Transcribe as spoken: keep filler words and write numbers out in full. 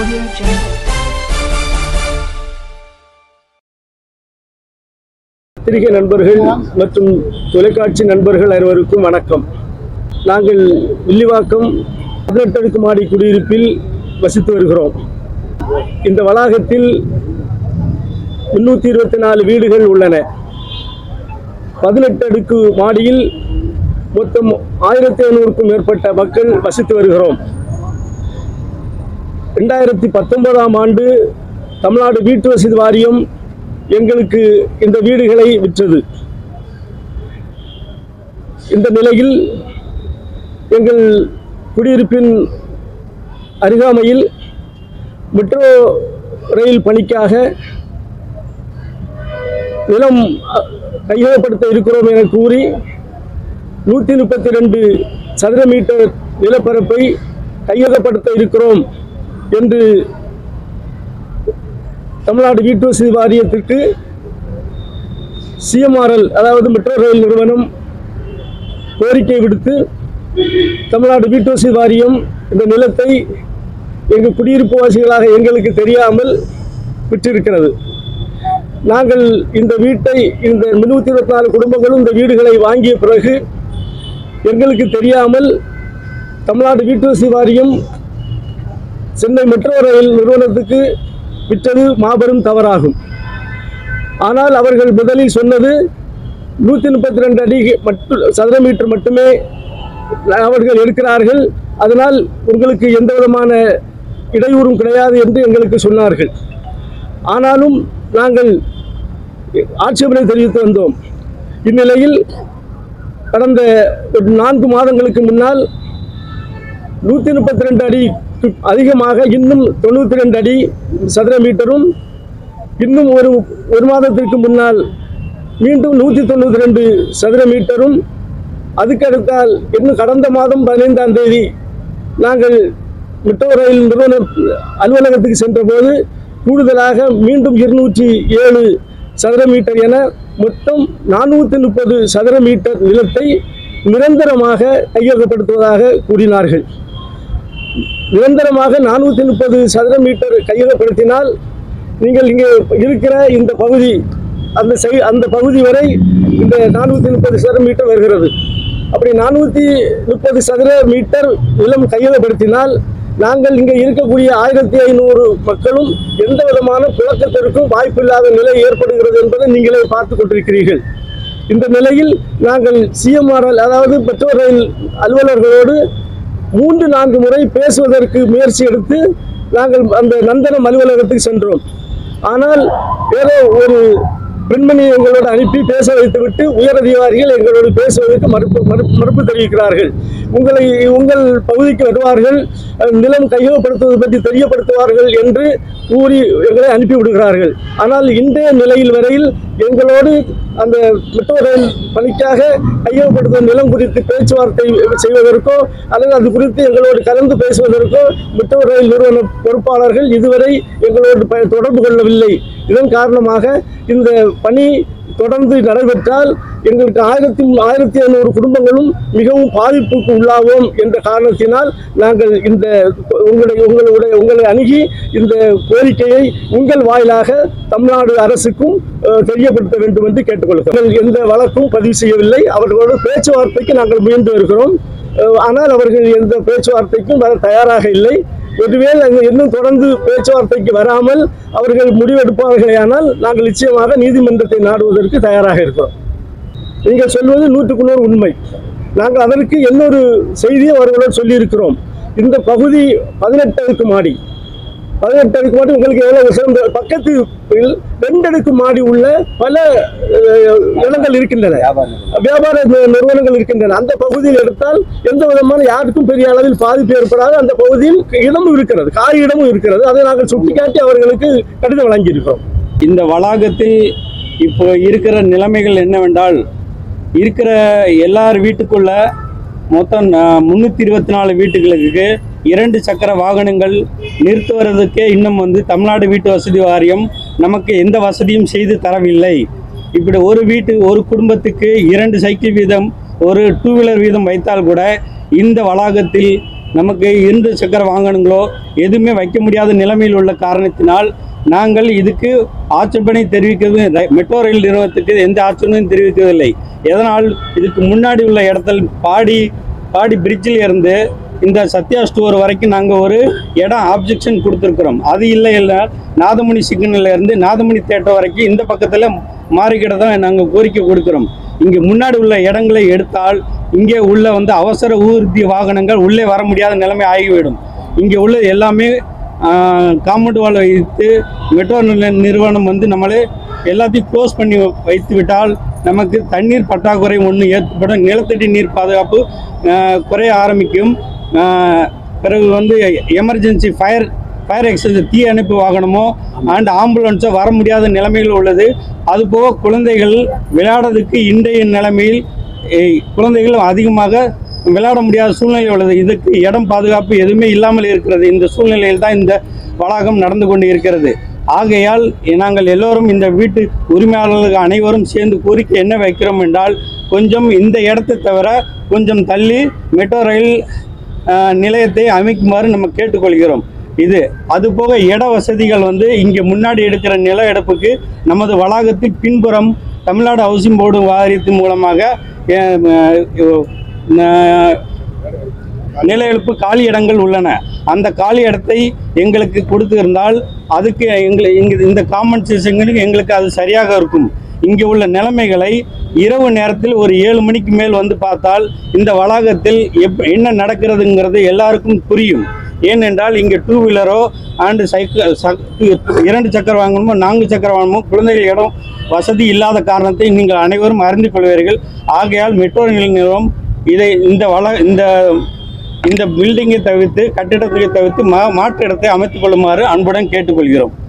Audio Jungle. பத்திரிகை நண்பர்கள் மற்றும் தொலைக்காட்சி நண்பர்கள் அனைவருக்கும் வணக்கம். நாங்கள் வில்லிவாக்கம் பதினெட்டு அடுக்கு மாடி குடியிருப்பில் வசித்து வருகிறோம். இந்த வளாகத்தில் முன்னூற்றி இருபத்தி நாலு வீடுகள் உள்ளன. பதினெட்டு அடுக்கு மாடியில் மொத்தம் ஆயிரத்தி ஐநூறுக்கும் மேற்பட்ட மக்கள் வசித்து வருகிறோம். ரெண்டாயிரத்தி பத்தொன்பதாம் ஆண்டு தமிழ்நாடு வீட்டு வசதி வாரியம் எங்களுக்கு இந்த வீடுகளை விற்றது. இந்த நிலையில் எங்கள் குடியிருப்பின் அருகாமையில் மெட்ரோ ரயில் பணிக்காக நிலம் கையகப்படுத்த இருக்கிறோம் என கூறி நூற்றி முப்பத்தி ரெண்டு சதுர மீட்டர் நிலப்பரப்பை கையகப்படுத்த இருக்கிறோம் என்று தமிழ்நாடு வீட்டு வசதி வாரியத்திற்கு சிஎம்ஆர்எல் அதாவது மெட்ரோ ரயில் நிறுவனம் கோரிக்கை விடுத்து தமிழ்நாடு வீட்டு வசதி வாரியம் இந்த நிலத்தை எங்கள் குடியிருப்பு வாசிகளாக எங்களுக்கு தெரியாமல் விற்றிருக்கிறது. நாங்கள் இந்த வீட்டை இந்த முன்னூற்றி இருபத்தி நாலு குடும்பங்களும் இந்த வீடுகளை வாங்கிய பிறகு எங்களுக்கு தெரியாமல் தமிழ்நாடு வீட்டு வசதி வாரியம் சென்னை மெட்ரோ ரயில் நிறுவனத்துக்கு விற்றது மாபெரும் தவறாகும். ஆனால் அவர்கள் முதலில் சொன்னது நூற்றி முப்பத்தி ரெண்டு அடி மட்டும் சதுர மீட்டர் மட்டுமே அவர்கள் எடுக்கிறார்கள், அதனால் உங்களுக்கு எந்த விதமான இடையூறும் கிடையாது என்று எங்களுக்கு சொன்னார்கள். ஆனாலும் நாங்கள் ஆட்சேபனை தெரிவித்து வந்தோம். இந்நிலையில் கடந்த நான்கு மாதங்களுக்கு முன்னால் நூற்றி முப்பத்தி ரெண்டு அடி அதிகமாக இன்னும் தொண்ணூற்றி ரெண்டு அடி சதுர மீட்டரும், இன்னும் ஒரு ஒரு மாதத்திற்கு முன்னால் மீண்டும் நூற்றி தொண்ணூற்றி ரெண்டு சதுர மீட்டரும், அதுக்கு அடுத்தால் இன்னும் கடந்த மாதம் பதினைந்தாம் தேதி நாங்கள் மெட்ரோ ரயில் நிறுவன அலுவலகத்துக்கு சென்றபோது கூடுதலாக மீண்டும் இருநூற்றி ஏழு சதுர மீட்டர் என மொத்தம் நானூற்றி முப்பது சதுர மீட்டர் நிலத்தை நிரந்தரமாக கையகப்படுத்துவதாக கூறினார்கள். நிரந்தரமாக நானூற்றி முப்பது சதுர மீட்டர் கையகப்படுத்தினால் நீங்கள் இங்கே இருக்கிற இந்த பகுதி அந்த சை அந்த பகுதி வரை இந்த நானூற்றி முப்பது சதுர மீட்டர் வருகிறது. அப்படி நானூற்றி முப்பது சதுர மீட்டர் நிலம் கையகப்படுத்தினால் நாங்கள் இங்கே இருக்கக்கூடிய ஆயிரத்தி ஐநூறு மக்களும் எந்த விதமான புழக்கத்திற்கும் வாய்ப்பில்லாத நிலை ஏற்படுகிறது என்பதை நீங்களே பார்த்து கொண்டிருக்கிறீர்கள். இந்த நிலையில் நாங்கள் சிஎம்ஆர்எல் அதாவது மெட்ரோ ரயில் அலுவலர்களோடு மூன்று நான்கு முறை பேசுவதற்கு முயற்சி எடுத்து நாங்கள் அந்த நந்தனம் அலுவலகத்துக்கு சென்றோம். ஆனால் ஏதோ ஒரு பெண்மணி எங்களோடு அனுப்பி பேச வைத்துவிட்டு உயரதிகாரிகள் எங்களோடு பேசுவதற்கு மறுப்பு மறுப்பு மறுப்பு தெரிவிக்கிறார்கள். உங்களை உங்கள் பகுதிக்கு வருவார்கள், நிலம் கையகப்படுத்துவது பற்றி தெரியப்படுத்துவார்கள் என்று கூறி எங்களை அனுப்பி விடுகிறார்கள். ஆனால் இன்றைய நிலையில் வரையில் எங்களோடு அந்த மெட்ரோ ரயில் பணிக்காக கையகப்படுத்தும் நிலம் குறித்து பேச்சுவார்த்தை செய்வதற்கோ அல்லது அது குறித்து எங்களோடு கலந்து பேசுவதற்கோ மெட்ரோ ரயில் நிறுவன பொறுப்பாளர்கள் இதுவரை எங்களோடு தொடர்பு கொள்ளவில்லை. இதன் காரணமாக இந்த பணி தொடர்ந்து நடைபெற்றால் எங்களுக்கு ஆயிரத்தி ஆயிரத்தி ஐநூறு குடும்பங்களும் மிகவும் பாதிப்புக்கு உள்ளாவோம் என்ற காரணத்தினால் நாங்கள் இந்த உங்களுடைய உங்களுடைய உங்களை அணுகி இந்த கோரிக்கையை உங்கள் வாயிலாக தமிழ்நாடு அரசுக்கும் தெரியப்படுத்த வேண்டும் என்று கேட்டுக்கொள்கிறோம். எந்த வழக்கும் பதிவு செய்யவில்லை. அவர்களோட பேச்சுவார்த்தைக்கு நாங்கள் முயன்று வருகிறோம். ஆனால் அவர்கள் எந்த பேச்சுவார்த்தைக்கும் வர தயாராக இல்லை. ஒருவேளை இன்னும் தொடர்ந்து பேச்சுவார்த்தைக்கு வராமல் அவர்கள் முடிவெடுப்பார்களேயானால் நாங்கள் நிச்சயமாக நீதிமன்றத்தை நாடுவதற்கு தயாராக இருக்கிறோம். நீங்கள் சொல்வது நூற்றுக்கு நூறு உண்மை. நாங்கள் அதற்கு இன்னொரு செய்தியை அவர்களோடு சொல்லியிருக்கிறோம். இந்த பகுதி பதினெட்டு அடுக்கு மாடி பதினெட்டு அடுக்கு மாடி உங்களுக்கு எவ்வளவு சிறந்த பக்கத்தில் ரெண்டு அடுக்கு மாடி உள்ள பல இடங்கள் இருக்கின்றன, வியாபார நிறுவனங்கள் இருக்கின்றன. அந்த பகுதியில் எடுத்தால் எந்த விதமான யாருக்கும் பெரிய அளவில் பாதிப்பு ஏற்படாது. அந்த பகுதியில் இடமும் இருக்கிறது, காலி இடமும் இருக்கிறது. அதை நாங்கள் சுட்டிக்காட்டி அவர்களுக்கு கடிதம் வழங்கியிருக்கிறோம். இந்த வளாகத்தில் இப்போ இருக்கிற நிலைமைகள் என்னவென்றால், இருக்கிற எல்லார் வீட்டுக்குள்ள மொத்தம் முன்னூற்றி இருபத்தி நாலு வீட்டுகளுக்கு இரண்டு சக்கர வாகனங்கள் நிறுத்துவதற்கே இன்னும் வந்து தமிழ்நாடு வீட்டு வசதி வாரியம் நமக்கு எந்த வசதியும் செய்து தரவில்லை. இப்படி ஒரு வீட்டு ஒரு குடும்பத்துக்கு இரண்டு சைக்கிள் வீதம் ஒரு டூ வீலர் வீதம் வைத்தால் கூட இந்த வளாகத்தில் நமக்கு இரண்டு சக்கர வாகனங்களோ எதுவுமே வைக்க முடியாத நிலைமையில் உள்ள காரணத்தினால் நாங்கள் இதுக்கு ஆட்சேபனை தெரிவிக்கிறது மெட்ரோ ரயில் நிறுவனத்துக்கு எந்த ஆட்சேபனையும் தெரிவிக்கவில்லை. எதனால் இதுக்கு முன்னாடி உள்ள இடத்தில் பாடி பாடி பிரிட்ஜில் இருந்து இந்த சத்யா ஸ்டோர் வரைக்கும் நாங்கள் ஒரு இடம் ஆப்ஜெக்ஷன் கொடுத்துருக்குறோம். அது இல்லை இல்லை நாதமணி சிக்னலில் இருந்து நாதமணி தேட்டர் வரைக்கும் இந்த பக்கத்தில் மாறிக்கிட தான் நாங்கள் கோரிக்கை கொடுக்குறோம். இங்கே முன்னாடி உள்ள இடங்களை எடுத்தால் இங்கே உள்ள வந்து அவசர ஊர்தி வாகனங்கள் உள்ளே வர முடியாத நிலைமை ஆகிவிடும். இங்கே உள்ள எல்லாமே காம்பவுண்ட் வால் வைத்து மெட்ரோ நிறுவனம் வந்து நம்மளே எல்லாத்தையும் க்ளோஸ் பண்ணி வைத்து விட்டால் நமக்கு தண்ணீர் பற்றாக்குறை ஒன்று ஏற்படும். நிலத்தடி நீர் பாதுகாப்பு குறைய ஆரம்பிக்கும். பிறகு வந்து எமர்ஜென்சி ஃபயர் ஃபயர் எக்ஸ்டென்ஷன் தீ அணைப்பு வாகனமோ அண்ட் ஆம்புலன்ஸோ வர முடியாத நிலைமைகள் உள்ளது. அதுபோக குழந்தைகள் விளையாடுறதுக்கு இன்றைய நிலைமையில் குழந்தைகள் அதிகமாக விளையாட முடியாத சூழ்நிலை உள்ளது. இதுக்கு இடம் பாதுகாப்பு எதுவுமே இல்லாமல் இருக்கிறது. இந்த சூழ்நிலையில் தான் இந்த வளாகம் நடந்து கொண்டு இருக்கிறது. ஆகையால் நாங்கள் எல்லோரும் இந்த வீட்டு உரிமையாளர்கள் அனைவரும் சேர்ந்து கோரிக்கை என்ன வைக்கிறோம் என்றால், கொஞ்சம் இந்த இடத்தை தவிர கொஞ்சம் தள்ளி மெட்ரோ ரயில் நிலையத்தை அமைக்குமாறு நம்ம கேட்டுக்கொள்கிறோம். இது அதுபோக இட வசதிகள் வந்து இங்கே முன்னாடி எடுக்கிற நில எடுப்புக்கு நமது வளாகத்தில் பின்புறம் தமிழ்நாடு ஹவுசிங் போர்டு வாரியத்தின் மூலமாக நில எழுப்பு காலி இடங்கள் உள்ளன. அந்த காலி இடத்தை எங்களுக்கு கொடுத்திருந்தால் அதுக்கு எங்களை இங்கே இந்த காம்பன்சேஷனுக்கு எங்களுக்கு அது சரியாக இருக்கும். இங்கே உள்ள நிலைமைகளை இரவு நேரத்தில் ஒரு ஏழு மணிக்கு மேல் வந்து பார்த்தால் இந்த வளாகத்தில் எப் என்ன நடக்கிறதுங்கிறது எல்லாருக்கும் புரியும். ஏனென்றால் இங்கே டூ வீலரோ அண்டு சைக்கிள் இரண்டு சக்கர வாங்கணுமோ நான்கு சக்கர வாங்கணுமோ குழந்தைகள் இடம் வசதி இல்லாத காரணத்தை நீங்கள் அனைவரும் அறிந்து கொள்வீர்கள். ஆகையால் மெட்ரோ நிறுவனம் இதை இந்த வள இந்த இந்த பில்டிங்கை தவிர்த்து கட்டிடத்தை தவிர்த்து மா மாற்று இடத்தை அமைத்துக் கொள்ளுமாறு அன்புடன் கேட்டுக்கொள்கிறோம்.